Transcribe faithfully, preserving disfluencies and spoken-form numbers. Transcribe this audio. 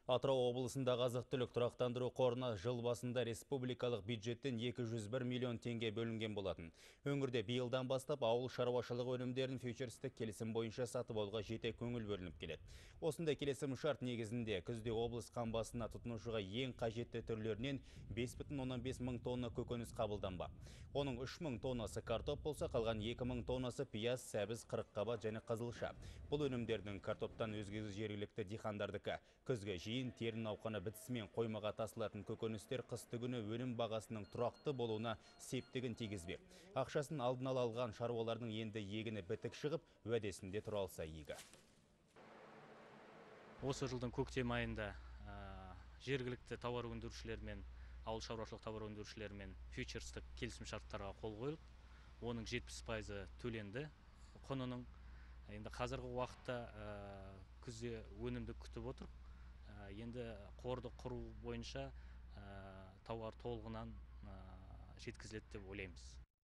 Атырау облысындағы азық-түлік тұрақтандыру қорына жыл басында республикалық бюджеттен екі жүз бір миллион теңге бөлінген болатын. Өңірде биылдан бастап ауыл шаруашылығы өнімдерін фьючерстік келісім бойынша сатып алуға жете көңіл бөлініп келеді. Осындай келісім шарт негізінде күзде облыс қамбасына тұтынушыға ең қажетті түрлерінен бес бүтін оннан бес мың тонна көкөніс қабылданбақ. Оның үш мың тоннасы картоп болса, қалған екі мың тоннасы пияз, сәбіз, қырыққабат және қызылша. Бұл өнімдердің картоптан өзге жергілікті диқандардікі. Күзге жиын терін науқаны бітісімен қоймаға тасылатын көкөністер қыстыгүні өнім бағасының тұрақты болуына септігін тигізбек. Ақшасын алдын ала алған шаруалардың енді егіні бітік шығып, уәдесінде тұра алса игі. Осы жылдың көктем айында жергілікті тауар өндірушілермен, ауыл шаруашылық тауар өндірушілермен фьючерстік келісім шарттарға қол қойылып, оның жетпіс пайызы төленді құнының. Енді қазіргі уақытта күзде өнімді күтіп отыр. Енді қорды құру бойынша тауар толығынан жеткізіледі деп ойлаймыз.